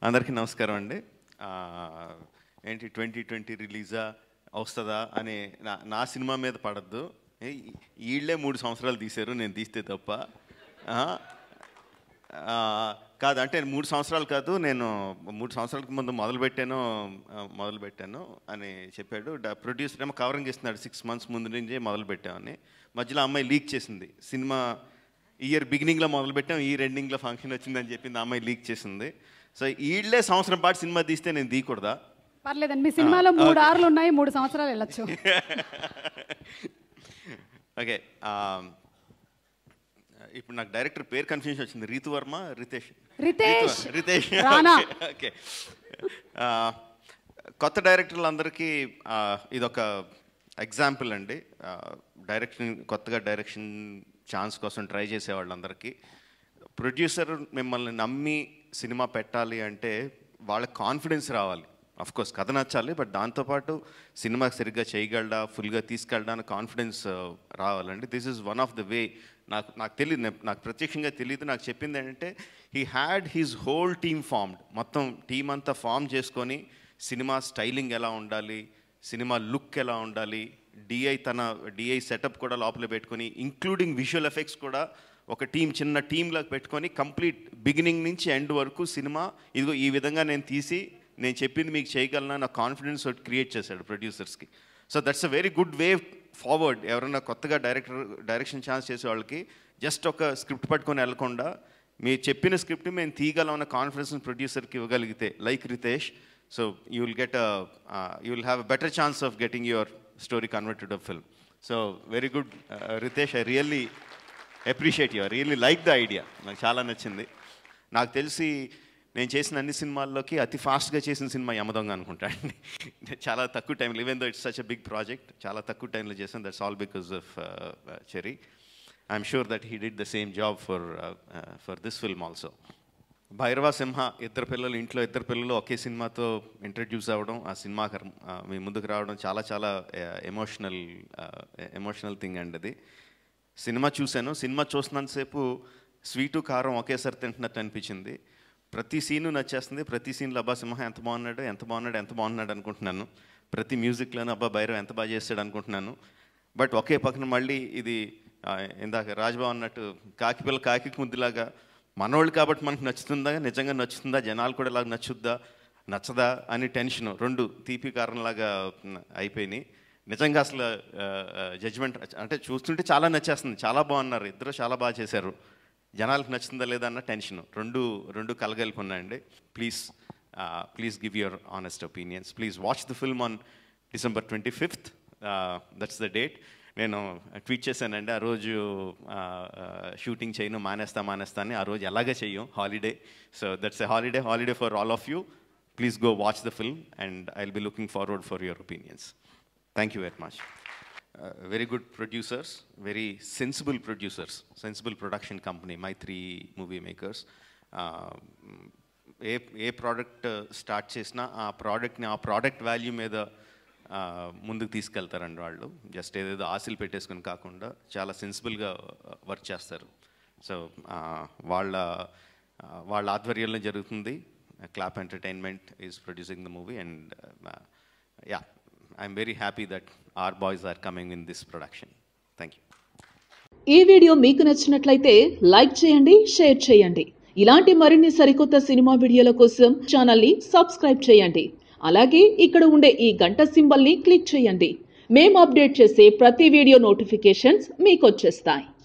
అందరికీ నమస్కారం అండి. ఏంటి 2020 రిలీజా వస్తుందా అని నా సినిమా మీద పడద్దు. వీళ్ళే 3 సంవత్సరాలు తీశారు, నేను తీస్తే తప్ప కాదు. అంటే 3 సంవత్సరాలు కాదు, నేను 3 సంవత్సరాలకు ముందు మొదలుపెట్టాను అని చెప్పాడు. ప్రొడ్యూసర్ ఏమో కవరింగ్ ఇస్తున్నాడు, 6 months ముందు నుంచే మొదలుపెట్టామని. మధ్యలో అమ్మాయి లీక్ చేసింది, సినిమా ఇయర్ బిగినింగ్లో మొదలుపెట్టాం, ఇయర్ ఎండింగ్లో ఫంక్షన్ వచ్చిందని చెప్పింది, అమ్మాయి లీక్ చేసింది. సో వీళ్ళే సంవత్సరం పాటు సినిమా తీస్తే నేను తీయకూడదా? పర్లేదండి, మీ సినిమాలో 3 ఆర్లు ఉన్నాయి, 3 సంవత్సరాలు వెళ్ళొచ్చు. ఓకే, ఇప్పుడు నాకు డైరెక్టర్ పేరు కన్ఫ్యూజన్ వచ్చింది. రీతు వర్మ, రితేష్. ఓకే, కొత్త డైరెక్టర్లందరికీ ఇదొక ఎగ్జాంపుల్ అండి. కొత్తగా డైరెక్షన్ ఛాన్స్ కోసం ట్రై చేసే వాళ్ళందరికీ ప్రొడ్యూసర్ మిమ్మల్ని నమ్మి సినిమా పెట్టాలి అంటే వాళ్ళ కాన్ఫిడెన్స్ రావాలి. అఫ్కోర్స్ కథ నచ్చాలి, బట్ దాంతోపాటు సినిమా సరిగ్గా చేయగలడా, ఫుల్గా తీసుకెళ్ళడా అని కాన్ఫిడెన్స్ రావాలండి. This is one of the way. నాకు తెలియదు, నాకు ప్రత్యక్షంగా తెలియదు. నాకు చెప్పింది ఏంటంటే he had his whole team formed. మొత్తం టీం అంతా ఫామ్ చేసుకొని సినిమా స్టైలింగ్ ఎలా ఉండాలి, సినిమా లుక్ ఎలా ఉండాలి, డిఐ సెటప్ కూడా లోపల పెట్టుకొని, ఇంక్లూడింగ్ విజువల్ ఎఫెక్ట్స్ కూడా ఒక చిన్న టీంలోకి పెట్టుకొని కంప్లీట్ బిగినింగ్ నుంచి ఎండ్ వరకు సినిమా ఇదిగో ఈ విధంగా నేను తీసి నేను చెప్పింది మీకు చేయగలనా నా కాన్ఫిడెన్స్ క్రియేట్ చేశాడు ప్రొడ్యూసర్స్కి. So that's a very good way forward. ఎవరైనా కొత్తగా డైరెక్షన్ ఛాన్స్ చేసే వాళ్ళకి జస్ట్ ఒక స్క్రిప్ట్ పట్టుకొని వెళ్ళకుండా మీరు చెప్పిన స్క్రిప్ట్ మేము తీయగలం అన్న కాన్ఫిడెన్స్ ప్రొడ్యూసర్కి ఇవ్వగలిగితే, like Ritesh, so you will have a better chance of getting your story converted to film. So very good, Ritesh. I really appreciate you. I really like the idea. నాకు చాలా నచ్చింది. నాకు తెలిసి నేను చేసిన అన్ని సినిమాల్లోకి అతి ఫాస్ట్గా చేసిన సినిమా యమదొంగ అనుకుంటా అండి. చాలా తక్కువ టైంలో, even though it's such a big project, చాలా తక్కువ టైంలో చేసాను. That's all because of Cherry. I'm sure that he did the same job for this film also. Bhairava Simha, ఇంట్లో ఇద్దరు పిల్లలు ఒకే సినిమాతో ఇంట్రడ్యూస్ అవ్వడం, ఆ సినిమా మీ ముందుకు రావడం చాలా చాలా ఎమోషనల్ థింగ్ అండి అది. సినిమా చూశాను, సినిమా చూస్తున్నంతసేపు స్వీటు కారం ఒకేసారి తింటున్నట్టు అనిపించింది. ప్రతి సీను నచ్చేస్తుంది. ప్రతి సీన్లో అబ్బా సింహ ఎంత బాగున్నాడు అనుకుంటున్నాను. ప్రతి మ్యూజిక్లోనూ అబ్బా భైరవ్ ఎంత బాగా చేస్తాడు అనుకుంటున్నాను. బట్ ఒకే పక్కన మళ్ళీ ఇది ఇందాక రాజ్బాబు అన్నట్టు కాకిపిల్ల కాకి ముద్దులాగా మనోళ్ళు కాబట్టి మనకు నచ్చుతుందా, నిజంగా నచ్చుతుందా, జనాలు కూడా ఇలాగ నచ్చదా అని టెన్షన్, 2 తీపి కారణంలాగా అయిపోయినాయి. నిజంగా అసలు జడ్జ్మెంట్ అంటే చూస్తుంటే చాలా నచ్చేస్తుంది, చాలా బాగున్నారు, ఇద్దరు చాలా బాగా చేశారు, జనాలకు నచ్చుతుందా లేదా అన్న టెన్షన్, రెండు కలగలిపి ఉన్నాయండి. Please give your honest opinions. Please watch the film on December 25th. That's the date. నేను ట్వీట్ చేశానండి, ఆ రోజు షూటింగ్ చేయను, మానేస్తా అని. ఆ రోజు ఎలాగ చెయ్యం, holiday. So that's a holiday for all of you. Please go watch the film and I will be looking forward for your opinions. Thank you very much. Very good producers, very sensible production company, Maitri movie makers. ఏ product start చేసినా ఆ product value మీద ముందుకు తీసుకెళ్తారండి వాళ్ళు. Just ఏదేదో ఆశలు పెట్టేసుకుని కాకుండా చాలా సెన్సిబుల్గా వర్క్ చేస్తారు. సో వాళ్ళ ఆధ్వర్యంలో జరుగుతుంది. Clap entertainment is producing the movie and yeah, I'm very happy that our boys are coming in this production. Thank you. ఈ వీడియో మీకు నచ్చినట్లయితే లైక్ చేయండి, షేర్ చేయండి. ఇలాంటి మరిన్ని సరికొత్త సినిమా వీడియోల కోసం ఛానల్ని సబ్స్క్రైబ్ చేయండి. అలాగే ఇక్కడ ఉండే ఈ గంట సింబల్ని క్లిక్ చేయండి. మేము అప్డేట్ చేసే ప్రతి వీడియో నోటిఫికేషన్స్ మీకు వచ్చేస్తాయి.